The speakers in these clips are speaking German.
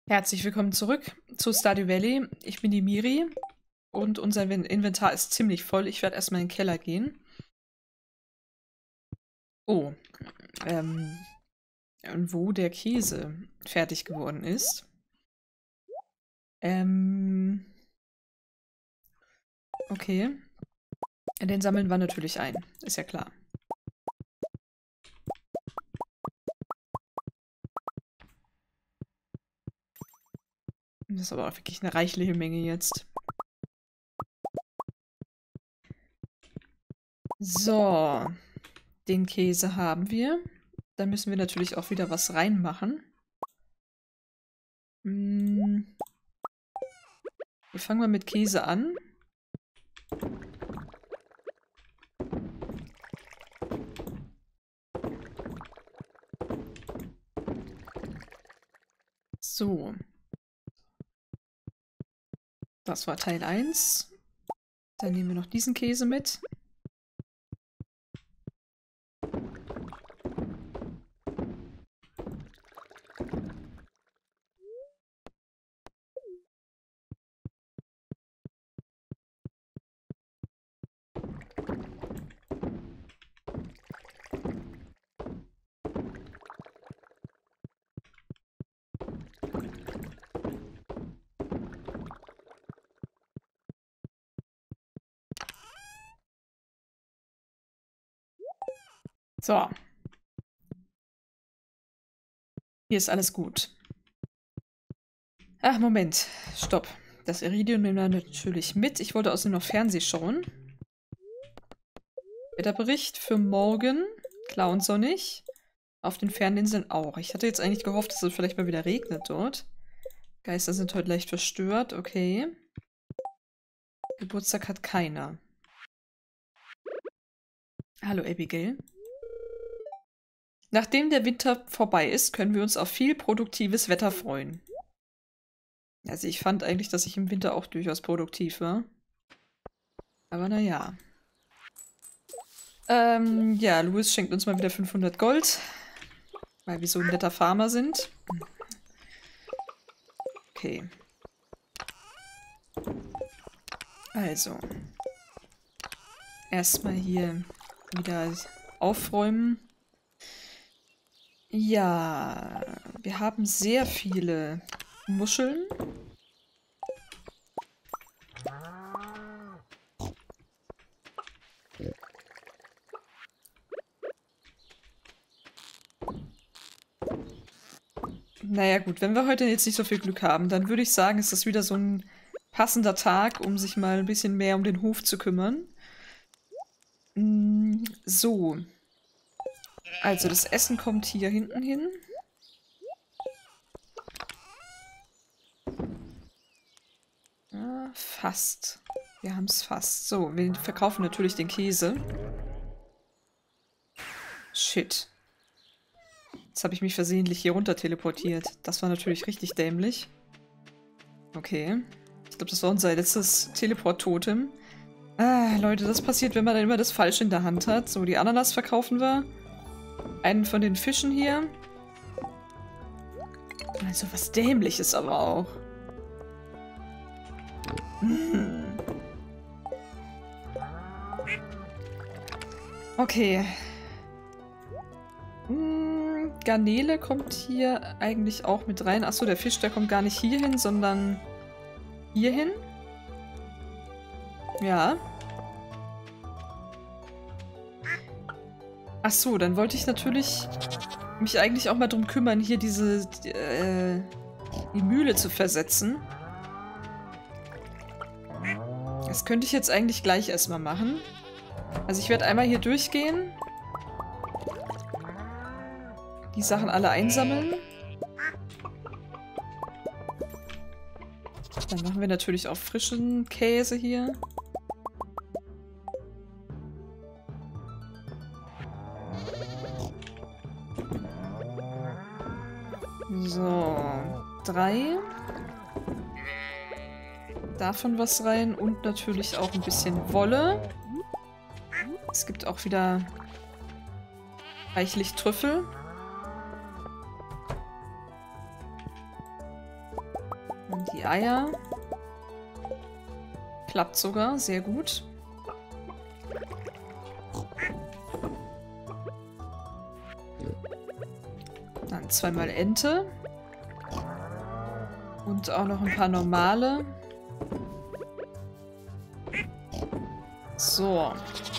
Herzlich willkommen zurück zu Stardew Valley. Ich bin die Miri und unser Inventar ist ziemlich voll. Ich werde erstmal in den Keller gehen. Oh, und wo der Käse fertig geworden ist. Okay. Den sammeln wir natürlich ein, ist ja klar. Das ist aber auch wirklich eine reichliche Menge jetzt. So, den Käse haben wir. Da müssen wir natürlich auch wieder was reinmachen. Wir fangen mal mit Käse an. So. Das war Teil 1. Dann nehmen wir noch diesen Käse mit. So. Hier ist alles gut. Ach, Moment. Stopp. Das Iridium nehmen wir natürlich mit. Ich wollte außerdem noch Fernseh schauen. Wetterbericht für morgen. Klar und sonnig. Auf den Ferninseln auch. Ich hatte jetzt eigentlich gehofft, dass es vielleicht mal wieder regnet dort. Geister sind heute leicht verstört. Okay. Geburtstag hat keiner. Hallo, Abigail. Nachdem der Winter vorbei ist, können wir uns auf viel produktives Wetter freuen. Also ich fand eigentlich, dass ich im Winter auch durchaus produktiv war. Aber naja. Ja, Louis schenkt uns mal wieder 500 Gold. Weil wir so ein netter Farmer sind. Okay. Also. Erstmal hier wieder aufräumen. Ja, wir haben sehr viele Muscheln. Naja gut, wenn wir heute jetzt nicht so viel Glück haben, dann würde ich sagen, ist das wieder so ein passender Tag, um sich mal ein bisschen mehr um den Hof zu kümmern. So. Also das Essen kommt hier hinten hin. Fast. Wir haben es fast. So, wir verkaufen natürlich den Käse. Shit. Jetzt habe ich mich versehentlich hier runter teleportiert. Das war natürlich richtig dämlich. Okay. Ich glaube, das war unser letztes Teleport-Totem. Ah, Leute, das passiert, wenn man dann immer das Falsche in der Hand hat. So, die Ananas verkaufen wir. Einen von den Fischen hier. Also was Dämliches aber auch. Okay. Garnele kommt hier eigentlich auch mit rein. Achso, der Fisch, der kommt gar nicht hier hin, sondern hier hin. Ja. Achso, dann wollte ich natürlich mich eigentlich auch mal drum kümmern, hier die Mühle zu versetzen. Das könnte ich jetzt eigentlich gleich erstmal machen. Also ich werde einmal hier durchgehen. Die Sachen alle einsammeln. Dann machen wir natürlich auch frischen Käse hier. So, 3. Davon was rein und natürlich auch ein bisschen Wolle. Es gibt auch wieder reichlich Trüffel. Die Eier. Klappt sogar, sehr gut. Dann zweimal Ente. Und auch noch ein paar normale. So.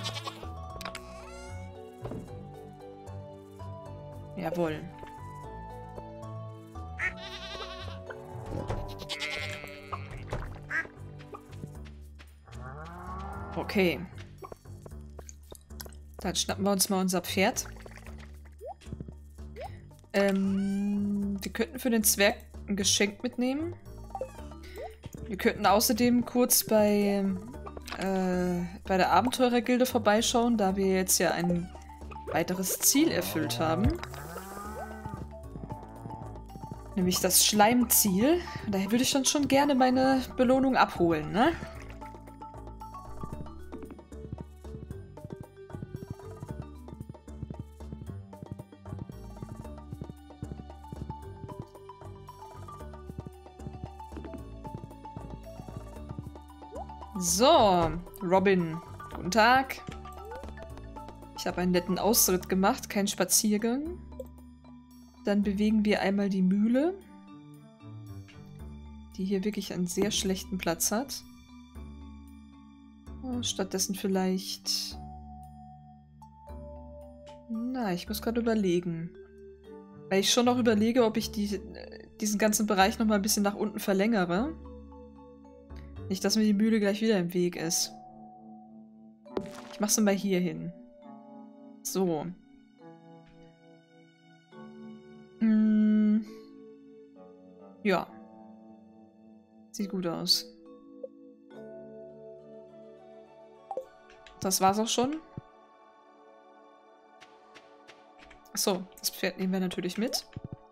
Jawohl. Okay. Dann schnappen wir uns mal unser Pferd. Wir könnten für den Zwerg ein Geschenk mitnehmen. Wir könnten außerdem kurz bei der Abenteurergilde vorbeischauen, da wir jetzt ja ein weiteres Ziel erfüllt haben. Nämlich das Schleimziel. Daher würde ich dann schon gerne meine Belohnung abholen, ne? So, Robin, guten Tag. Ich habe einen netten Ausritt gemacht, keinen Spaziergang. Dann bewegen wir einmal die Mühle, die hier wirklich einen sehr schlechten Platz hat. Oh, stattdessen vielleicht... Na, ich muss gerade überlegen. Weil ich schon noch überlege, ob ich diesen ganzen Bereich noch mal ein bisschen nach unten verlängere. Nicht, dass mir die Mühle gleich wieder im Weg ist. Ich mach's mal hier hin. So. Ja. Sieht gut aus. Das war's auch schon. Achso, das Pferd nehmen wir natürlich mit.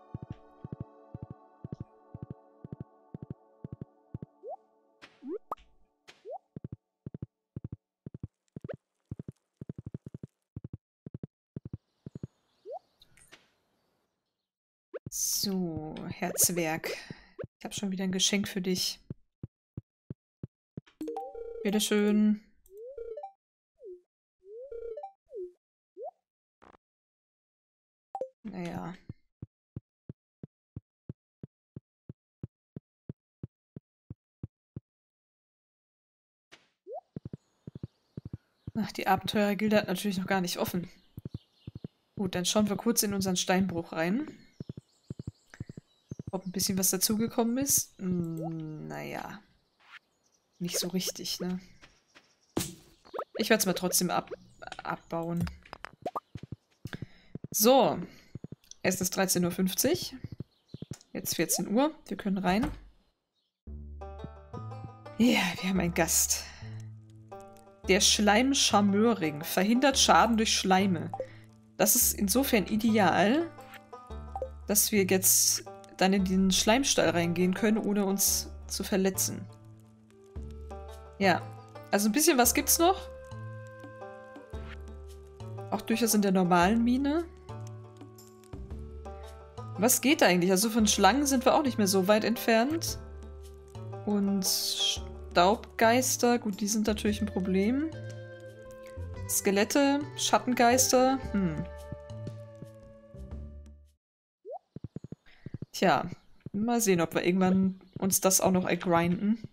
So, Herr Zwerg. Ich habe schon wieder ein Geschenk für dich. Bitteschön. Naja. Ach, die Abenteurergilde hat natürlich noch gar nicht offen. Gut, dann schauen wir kurz in unseren Steinbruch rein. Ob ein bisschen was dazugekommen ist? Naja. Nicht so richtig, ne? Ich werde es mal trotzdem abbauen. So. Es ist 13:50 Uhr. Jetzt 14 Uhr. Wir können rein. Ja, wir haben einen Gast. Der Schleimcharmeuring verhindert Schaden durch Schleime. Das ist insofern ideal, dass wir jetzt dann in den Schleimstall reingehen können, ohne uns zu verletzen. Ja, also ein bisschen was gibt's noch. Auch durchaus in der normalen Mine. Was geht eigentlich? Also von Schlangen sind wir auch nicht mehr so weit entfernt. Und Staubgeister, gut, die sind natürlich ein Problem. Skelette, Schattengeister, Tja, mal sehen, ob wir irgendwann uns das auch noch ergrinden.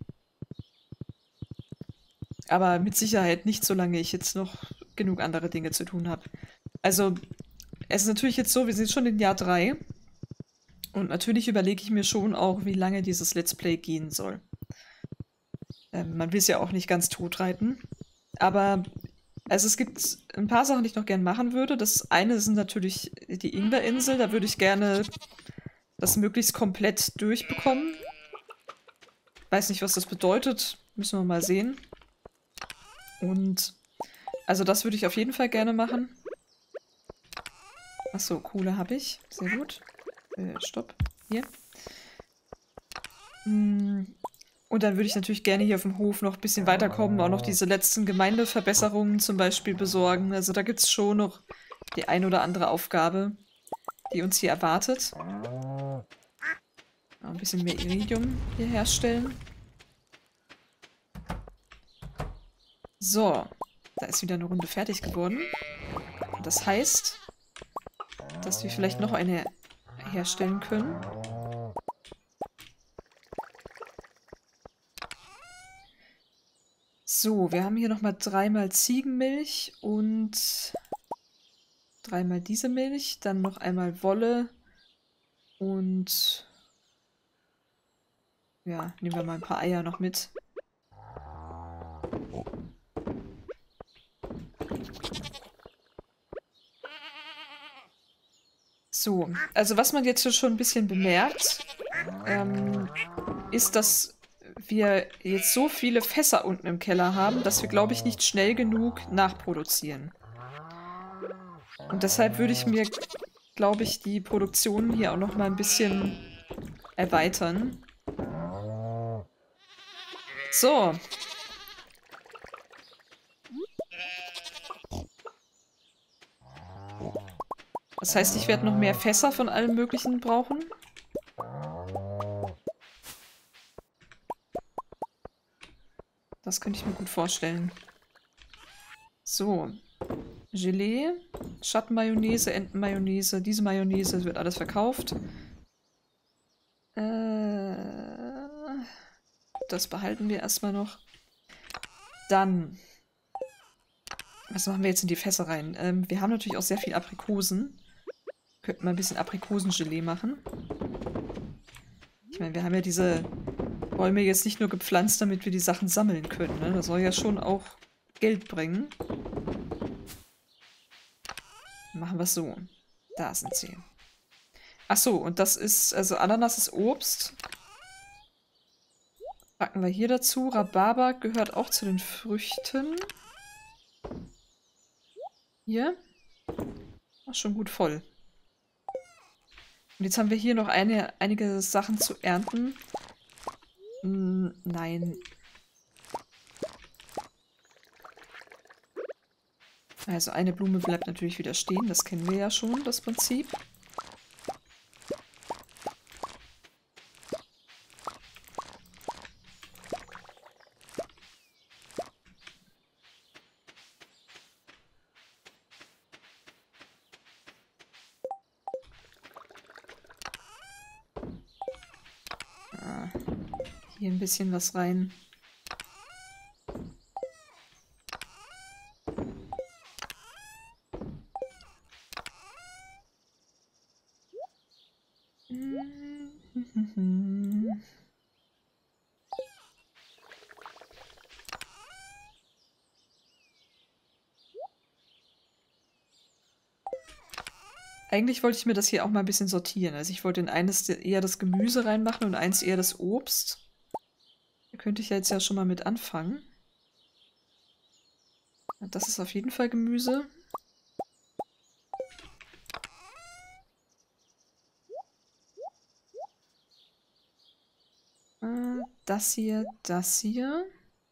Aber mit Sicherheit nicht, solange ich jetzt noch genug andere Dinge zu tun habe. Also, es ist natürlich jetzt so, wir sind schon in Jahr 3. Und natürlich überlege ich mir schon auch, wie lange dieses Let's Play gehen soll. Man will es ja auch nicht ganz totreiten. Aber, also es gibt ein paar Sachen, die ich noch gern machen würde. Das eine sind natürlich die Ingwerinsel. Da würde ich gerne das möglichst komplett durchbekommen. Weiß nicht, was das bedeutet. Müssen wir mal sehen. Und, also das würde ich auf jeden Fall gerne machen. Achso, Kohle habe ich. Sehr gut. Stopp. Hier. Und dann würde ich natürlich gerne hier auf dem Hof noch ein bisschen weiterkommen, auch noch diese letzten Gemeindeverbesserungen zum Beispiel besorgen. Also da gibt es schon noch die ein oder andere Aufgabe, die uns hier erwartet. Ein bisschen mehr Iridium hier herstellen. So, da ist wieder eine Runde fertig geworden. Und das heißt, dass wir vielleicht noch eine herstellen können. So, wir haben hier nochmal 3-mal Ziegenmilch und 3-mal diese Milch. Dann noch einmal Wolle und ja, nehmen wir mal ein paar Eier noch mit. So, also was man jetzt schon ein bisschen bemerkt, ist, dass wir jetzt so viele Fässer unten im Keller haben, dass wir, glaube ich, nicht schnell genug nachproduzieren. Und deshalb würde ich mir, glaube ich, die Produktion hier auch noch mal ein bisschen erweitern. So. Das heißt, ich werde noch mehr Fässer von allem Möglichen brauchen. Das könnte ich mir gut vorstellen. So. Gelee, Schattenmayonnaise, Entenmayonnaise. Diese Mayonnaise wird alles verkauft. Das behalten wir erstmal noch. Dann. Was machen wir jetzt in die Fässer rein? Wir haben natürlich auch sehr viel Aprikosen. Könnten wir ein bisschen Aprikosengelee machen. Ich meine, wir haben ja diese Bäume jetzt nicht nur gepflanzt, damit wir die Sachen sammeln können. Ne? Das soll ja schon auch Geld bringen. Machen wir es so. Da sind sie. Ach so, und das ist, also Ananas ist Obst. Packen wir hier dazu. Rhabarber gehört auch zu den Früchten. Hier. Auch schon gut voll. Und jetzt haben wir hier noch einige Sachen zu ernten. Nein. Also eine Blume bleibt natürlich wieder stehen. Das kennen wir ja schon, das Prinzip. Hier ein bisschen was rein. Eigentlich wollte ich mir das hier auch mal ein bisschen sortieren. Also ich wollte in eines eher das Gemüse reinmachen und eins eher das Obst. Da könnte ich ja jetzt ja schon mal mit anfangen. Das ist auf jeden Fall Gemüse. Das hier, das hier.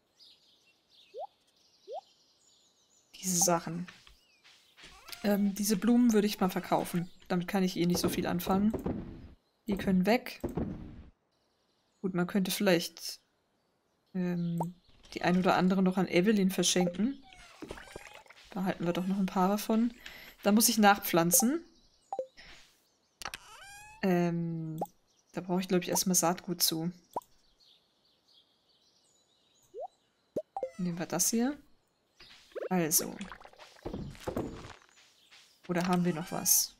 Diese Sachen. Diese Blumen würde ich mal verkaufen. Damit kann ich eh nicht so viel anfangen. Die können weg. Gut, man könnte vielleicht die ein oder andere noch an Evelyn verschenken. Behalten wir doch noch ein paar davon. Da muss ich nachpflanzen. Da brauche ich, glaube ich, erstmal Saatgut zu. Nehmen wir das hier. Also. Oder haben wir noch was?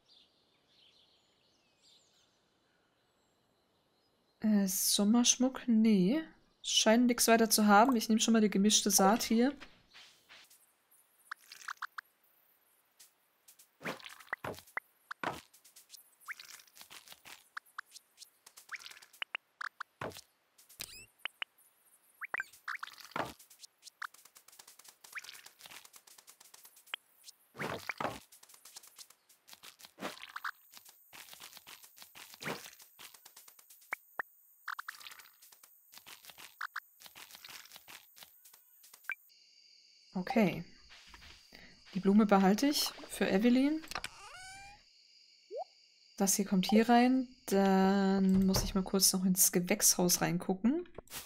Sommerschmuck? Nee. Scheint nichts weiter zu haben. Ich nehme schon mal die gemischte Saat hier. Okay. Die Blume behalte ich für Evelyn. Das hier kommt hier rein. Dann muss ich mal kurz noch ins Gewächshaus reingucken.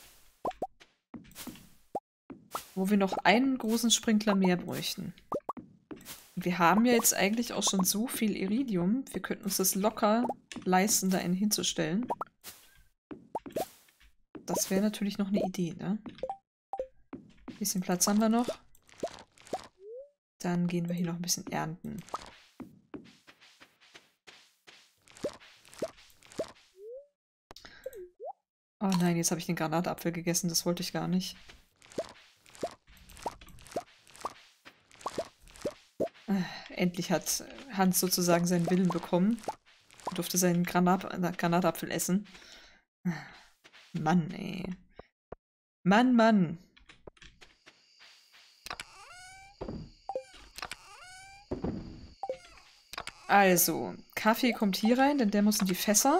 Wo wir noch einen großen Sprinkler mehr bräuchten. Und wir haben ja jetzt eigentlich auch schon so viel Iridium. Wir könnten uns das locker leisten, da einen hinzustellen. Das wäre natürlich noch eine Idee, ne? Ein bisschen Platz haben wir noch. Dann gehen wir hier noch ein bisschen ernten. Oh nein, jetzt habe ich den Granatapfel gegessen. Das wollte ich gar nicht. Endlich hat Hans sozusagen seinen Willen bekommen. Er durfte seinen Granatapfel essen. Mann, ey. Mann, Mann. Also, Kaffee kommt hier rein, denn der muss in die Fässer.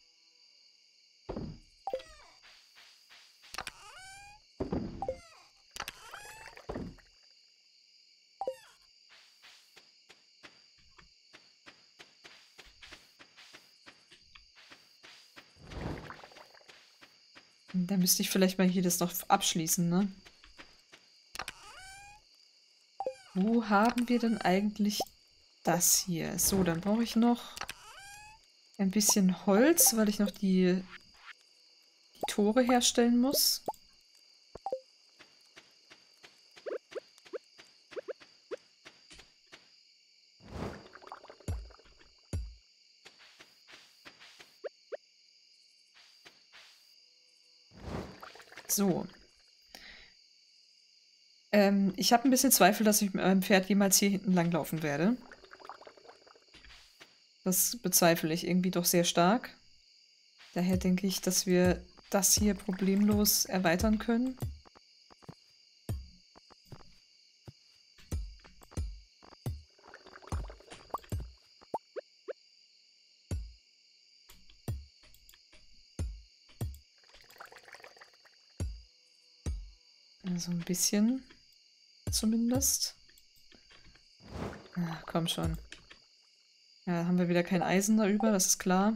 Da müsste ich vielleicht mal hier das noch abschließen, ne? Wo haben wir denn eigentlich das hier? So, dann brauche ich noch ein bisschen Holz, weil ich noch die Tore herstellen muss. So. Ich habe ein bisschen Zweifel, dass ich mit meinem Pferd jemals hier hinten langlaufen werde. Das bezweifle ich irgendwie doch sehr stark. Daher denke ich, dass wir das hier problemlos erweitern können. Also ein bisschen zumindest. Ah, komm schon. Ja, haben wir wieder kein Eisen da über, das ist klar.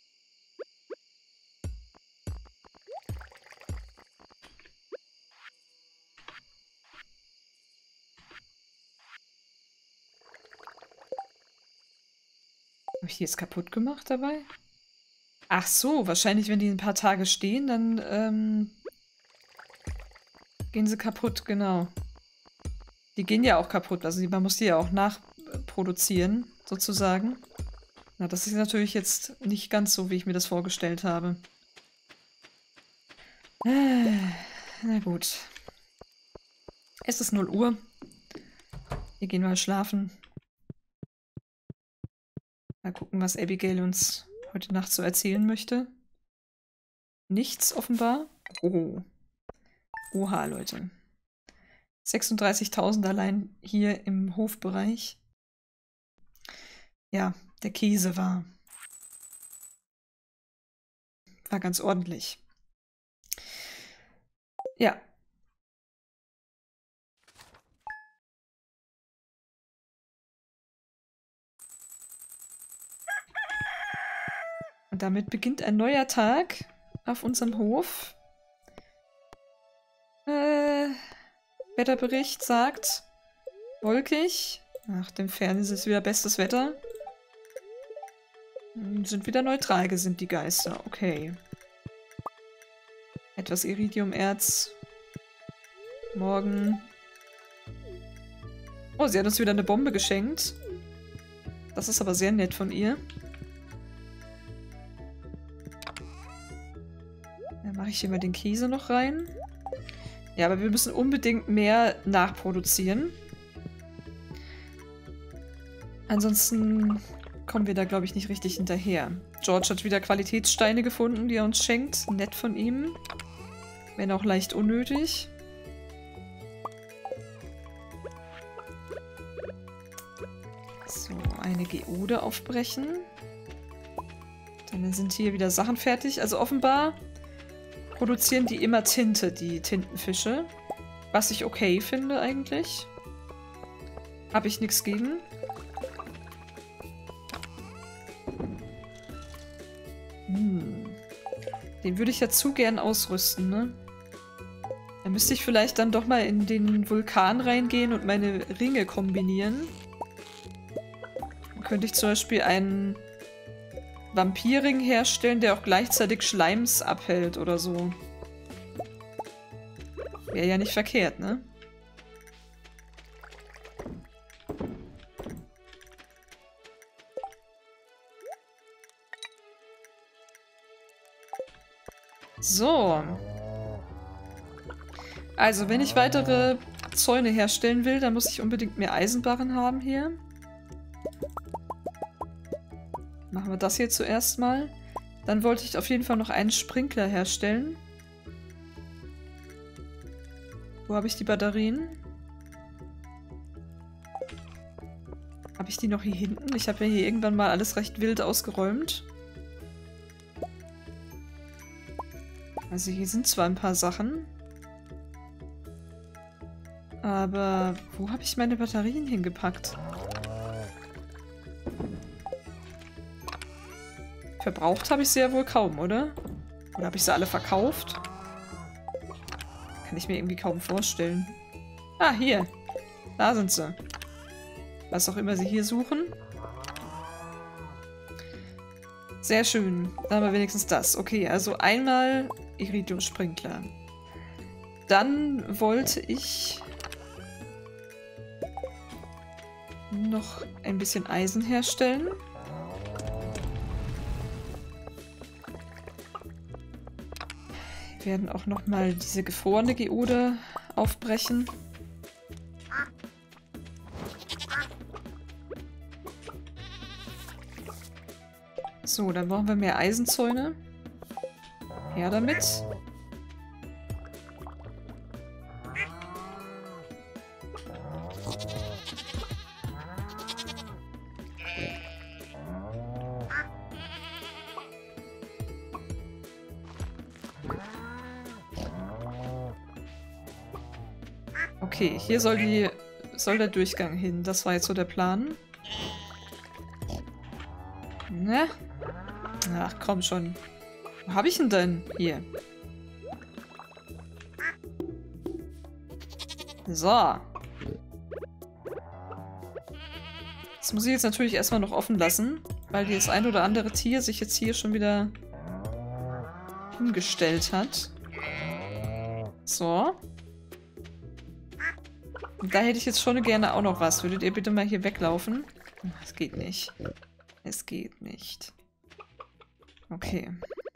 Habe ich die jetzt kaputt gemacht dabei? Ach so, wahrscheinlich, wenn die ein paar Tage stehen, dann gehen sie kaputt, genau. Die gehen ja auch kaputt, also man muss die ja auch nachproduzieren, sozusagen. Na, das ist natürlich jetzt nicht ganz so, wie ich mir das vorgestellt habe. Na gut. Es ist 0 Uhr. Wir gehen mal schlafen. Mal gucken, was Abigail uns heute Nacht so erzählen möchte. Nichts offenbar. Oh. Oha, Leute. 36.000 allein hier im Hofbereich. Ja, der Käse war ganz ordentlich. Ja. Und damit beginnt ein neuer Tag auf unserem Hof. Wetterbericht sagt wolkig. Nach dem Fernsehen ist es wieder bestes Wetter. Sind wieder neutral gesinnt die Geister. Okay. Etwas Iridiumerz. Morgen. Oh, sie hat uns wieder eine Bombe geschenkt. Das ist aber sehr nett von ihr. Dann mache ich hier mal den Käse noch rein. Ja, aber wir müssen unbedingt mehr nachproduzieren. Ansonsten kommen wir da, glaube ich, nicht richtig hinterher. George hat wieder Qualitätssteine gefunden, die er uns schenkt. Nett von ihm. Wenn auch leicht unnötig. So, eine Geode aufbrechen. Dann sind hier wieder Sachen fertig. Also offenbar produzieren die immer Tinte, die Tintenfische. Was ich okay finde eigentlich. Habe ich nichts gegen. Den würde ich ja zu gern ausrüsten, ne? Da müsste ich vielleicht dann doch mal in den Vulkan reingehen und meine Ringe kombinieren. Dann könnte ich zum Beispiel einen Vampirring herstellen, der auch gleichzeitig Schleims abhält oder so. Wäre ja nicht verkehrt, ne? So. Also, wenn ich weitere Zäune herstellen will, dann muss ich unbedingt mehr Eisenbarren haben hier. Machen wir das hier zuerst mal. Dann wollte ich auf jeden Fall noch einen Sprinkler herstellen. Wo habe ich die Batterien? Habe ich die noch hier hinten? Ich habe ja hier irgendwann mal alles recht wild ausgeräumt. Also hier sind zwar ein paar Sachen. Aber wo habe ich meine Batterien hingepackt? Verbraucht habe ich sie ja wohl kaum, oder? Oder habe ich sie alle verkauft? Kann ich mir irgendwie kaum vorstellen. Ah, hier. Da sind sie. Was auch immer sie hier suchen. Sehr schön. Dann haben wir wenigstens das. Okay, also einmal Iridium-Sprinkler. Dann wollte ich noch ein bisschen Eisen herstellen. Wir werden auch nochmal diese gefrorene Geode aufbrechen. So, dann brauchen wir mehr Eisenzäune. Her damit. Okay, hier soll der Durchgang hin. Das war jetzt so der Plan. Ne? Ach, komm schon. Wo habe ich ihn denn? Hier. So. Das muss ich jetzt natürlich erstmal noch offen lassen, weil das ein oder andere Tier sich jetzt hier schon wieder hingestellt hat. So. Und da hätte ich jetzt schon gerne auch noch was. Würdet ihr bitte mal hier weglaufen? Es geht nicht. Es geht nicht. Okay.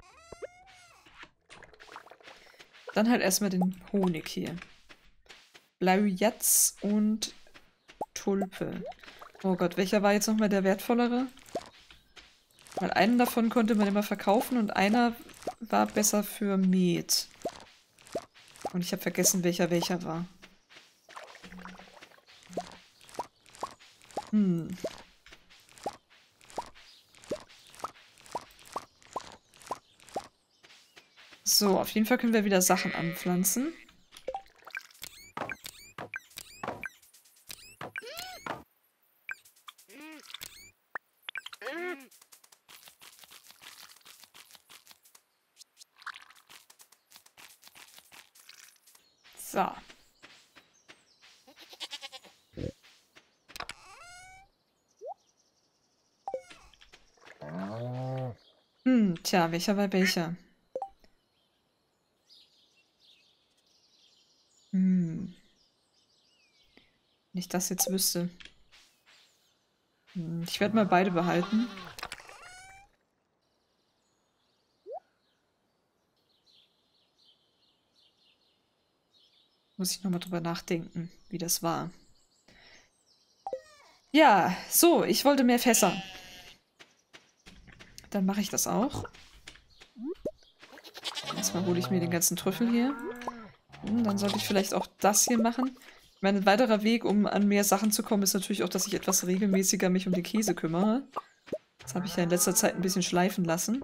Dann halt erstmal den Honig hier. Blaujatz und Tulpe. Oh Gott, welcher war jetzt nochmal der wertvollere? Weil einen davon konnte man immer verkaufen und einer war besser für Met. Und ich habe vergessen, welcher war. So, auf jeden Fall können wir wieder Sachen anpflanzen. So. Tja, welcher war welcher? Wenn ich das jetzt wüsste. Ich werde mal beide behalten. Muss ich nochmal drüber nachdenken, wie das war. Ja, so, ich wollte mehr Fässer. Dann mache ich das auch. Erstmal hole ich mir den ganzen Trüffel hier. Dann sollte ich vielleicht auch das hier machen. Mein weiterer Weg, um an mehr Sachen zu kommen, ist natürlich auch, dass ich etwas regelmäßiger mich um den Käse kümmere. Das habe ich ja in letzter Zeit ein bisschen schleifen lassen.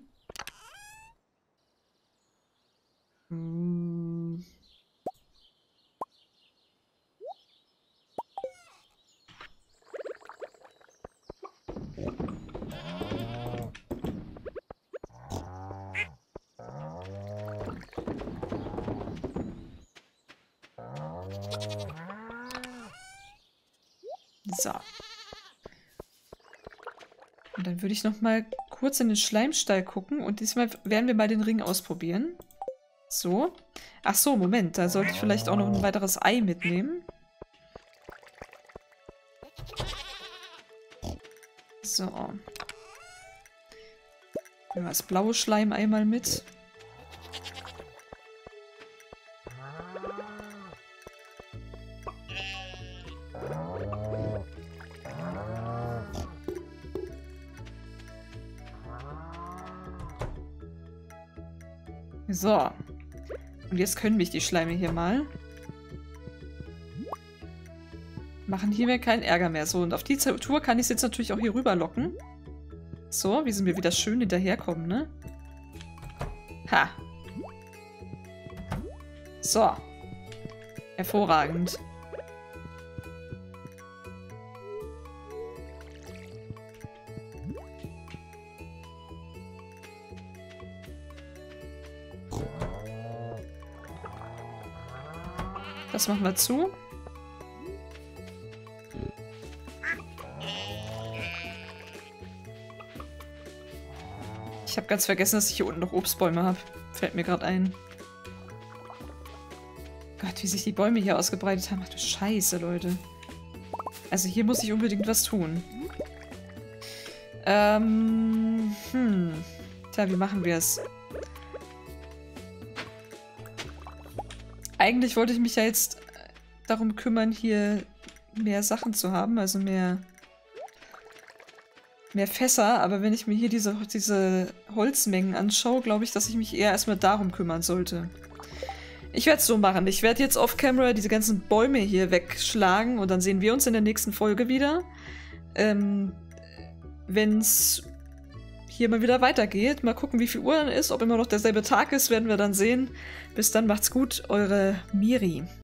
So. Und dann würde ich noch mal kurz in den Schleimstall gucken und diesmal werden wir mal den Ring ausprobieren. So. Ach so, Moment, da sollte ich vielleicht auch noch ein weiteres Ei mitnehmen. So. Nehmen wir das blaue Schleim einmal mit. So. Und jetzt können mich die Schleime hier mal. Machen hier mir keinen Ärger mehr. So, und auf die Tour kann ich es jetzt natürlich auch hier rüber locken. So, wie sie mir wieder schön hinterherkommen, ne? Ha. So. Hervorragend. Das machen wir zu. Ich habe ganz vergessen, dass ich hier unten noch Obstbäume habe. Fällt mir gerade ein. Gott, wie sich die Bäume hier ausgebreitet haben. Ach du Scheiße, Leute. Also hier muss ich unbedingt was tun. Tja, wie machen wir es? Eigentlich wollte ich mich ja jetzt darum kümmern, hier mehr Sachen zu haben, also mehr Fässer, aber wenn ich mir hier diese Holzmengen anschaue, glaube ich, dass ich mich eher erstmal darum kümmern sollte. Ich werde es so machen. Ich werde jetzt off-camera diese ganzen Bäume hier wegschlagen und dann sehen wir uns in der nächsten Folge wieder. Wenn es hier mal wieder weitergeht. Mal gucken, wie viel Uhr dann ist. Ob immer noch derselbe Tag ist, werden wir dann sehen. Bis dann, macht's gut. Eure Miri.